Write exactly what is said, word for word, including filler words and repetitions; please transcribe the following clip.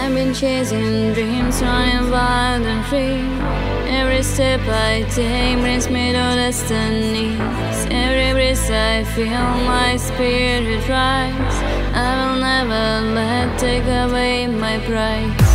I've been chasing dreams, running wild and free. Every step I take brings me to destinies. Every breeze I feel my spirit rise. I will never let take away my pride.